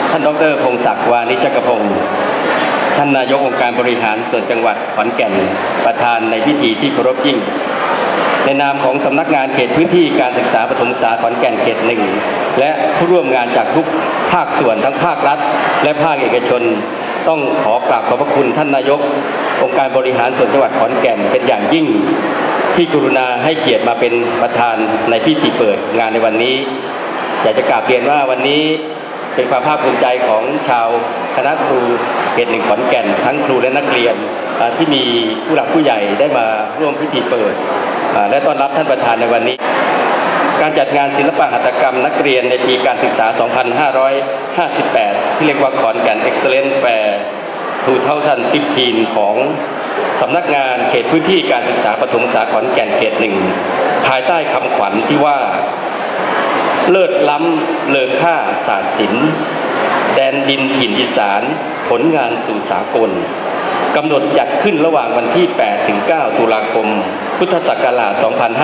ท่านดร.พงศักดิ์วานิชกพงศ์ท่านนายกองค์การบริหารส่วนจังหวัดขอนแก่นประธานในพิธีที่เคารพยิ่งในนามของสำนักงานเขตพื้นที่การศึกษาประถมศึกษาขอนแก่นเขต 1และผู้ร่วมงานจากทุกภาคส่วนทั้งภาครัฐและภาคเอกชนต้องขอกราบขอบพระคุณท่านนายกองค์การบริหารส่วนจังหวัดขอนแก่นเป็นอย่างยิ่งที่กรุณาให้เกียรติมาเป็นประธานในพิธีเปิดงานในวันนี้อยากจะกราบเรียนว่าวันนี้เป็นความภาคภูมิใจของชาวคณะครูเขต 1ขอนแก่นทั้งครูและนักเรียนที่มีผู้หลักผู้ใหญ่ได้มาร่วมพิธีเปิดและต้อนรับท่านประธานในวันนี้การจัดงานศิลปหัตถกรรมนักเรียนในปีการศึกษา 2558 ที่เรียกว่าขอนแก่น Excellence Fair 2015 ของสำนักงานเขตพื้นที่การศึกษาประถมศึกษาขอนแก่นเขต 1ภายใต้คำขวัญที่ว่าเลิศล้ำเลอค่าศาสตร์ศิลป์แดนดินถิ่นอีสานผลงานสู่สากลกำหนดจัดขึ้นระหว่างวันที่ 8-9 ตุลาคม พุทธศักราช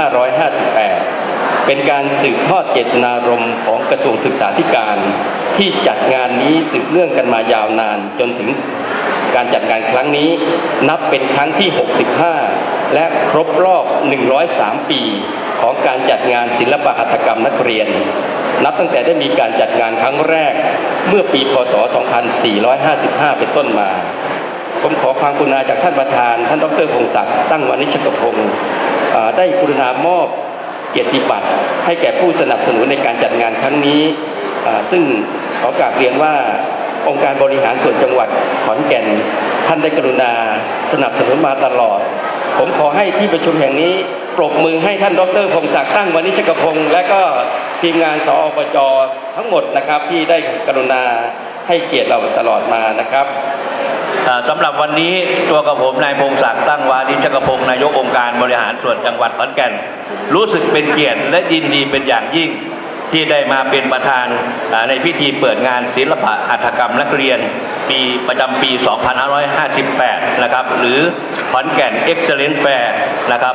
2558 เป็นการสืบทอดเจตนารมณ์ของกระทรวงศึกษาธิการที่จัดงานนี้สืบเนื่องกันมายาวนานจนถึงการจัดงานครั้งนี้นับเป็นครั้งที่ 65 และครบรอบ 103 ปีของการจัดงานศิลปหัตถกรรมนักเรียนนับตั้งแต่ได้มีการจัดงานครั้งแรกเมื่อปีพ.ศ. 2455 เป็นต้นมาผมขอความกรุณาจากท่านประธานท่านดร.พงศักดิ์ตั้งวานิชกพงศ์ได้กรุณามอบเกียรติบัตรให้แก่ผู้สนับสนุนในการจัดงานครั้งนี้ซึ่งขอกราบเรียนว่าองค์การบริหารส่วนจังหวัดขอนแก่นท่านได้กรุณาสนับสนุนมาตลอดผมขอให้ที่ประชุมแห่งนี้ปรบมือให้ท่านดร.พงศักดิ์ตั้งวานิชกพงศ์และก็ทีมงานสอปจ.ทั้งหมดนะครับที่ได้กรุณาให้เกียรติเราตลอดมานะครับสำหรับวันนี้ตัวกับผมนายพงศักดิ์ตั้งวานิชกพงศ์นายกองค์การบริหารส่วนจังหวัดขอนแก่นรู้สึกเป็นเกียรติและยินดีเป็นอย่างยิ่งที่ได้มาเป็นประธานในพิธีเปิดงานศิลปหัตถกรรมนักเรียนปีประจำปี 2558 นะครับหรือขอนแก่น Excellence Fair นะครับ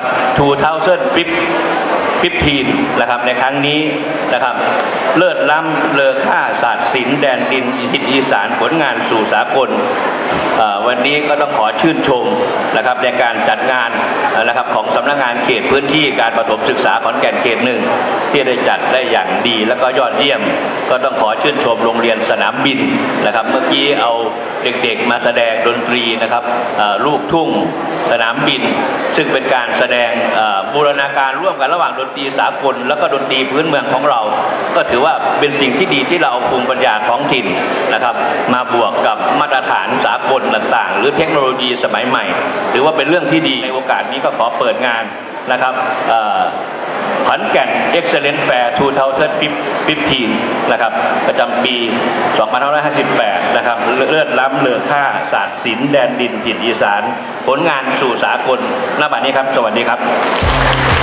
2015 นะครับในครั้งนี้นะครับเลิศล้ำเลอค่าศาสตร์ศิลป์แดนดินถิ่นอีสานผลงานสู่สากลวันนี้ก็ต้องขอชื่นชมนะครับในการจัดงานนะครับของสำนักงานเขตพื้นที่การประถมศึกษาขอนแก่นเขต 1ที่ได้จัดได้อย่างดีและก็ยอดเยี่ยมก็ต้องขอชื่นชมโรงเรียนสนามบินนะครับเมื่อกี้เอาเด็กๆมาแสดงดนตรีนะครับลูกทุ่งสนามบินซึ่งเป็นการแสดงบูรณาการร่วมกันระหว่างดนตรีสากลและก็ดนตรีพื้นเมืองของเราก็ถือว่าเป็นสิ่งที่ดีที่เราเอาภูมิปัญญาท้องถิ่นนะครับมาบวกกับมาตรฐานสากลต่างๆหรือเทคโนโลยีสมัยใหม่ถือว่าเป็นเรื่องที่ดีในโอกาสนี้ก็ขอเปิดงานนะครับขอนแก่น Excellence Fair 2015 นะครับประจำปี 2558 นะครับเลิศล้ำเลอค่าศาสตร์ศิลป์แดนดินถิ่นอีสานผลงานสู่สากลณ บัดนี้ครับสวัสดีครับ